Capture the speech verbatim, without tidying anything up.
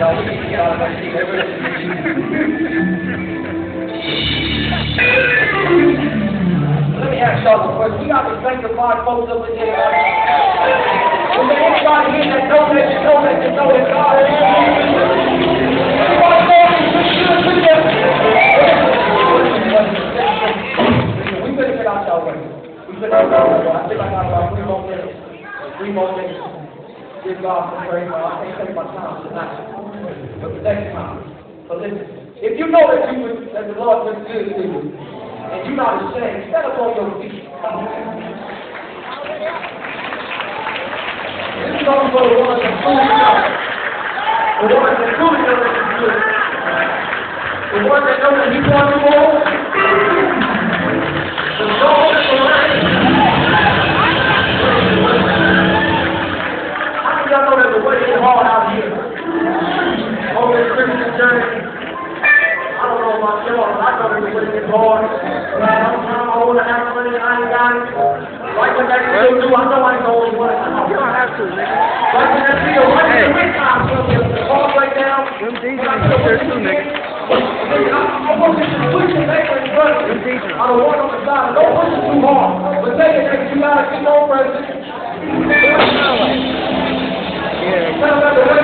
Let me ask y'all a question. We got to sanctify folks up in here. Is there anybody here that knows that you know that you know that God is? Anybody know that you should do that? We better get out y'all way. We better get out y'all way. I think I got about three more minutes. Three more minutes. Give God some praise. I can't take my time tonight. But the next time. So listen. If you know that you was, that the Lord was good to you, and you're not ashamed, stand up on your feet. This is only for the ones that truly know. The ones that truly know that you're good. The ones that know that He wants you all. The Lord is around. How do y'all know that the way is hard out here? On this Christian journey. I don't know about y'all, but I know that the way is hard. Sometimes I want to have money, I ain't got it. Like when that video do, I know I ain't the only one. You don't have to, nigga. Like when that video, when hey. The wind time comes, the hard right down. Them D Js up there too, nigga. I want you to push the paper in front of you. I don't want on the side. Don't push it too hard. But take it, nigga, you gotta get no president. Yeah. Tell them that the way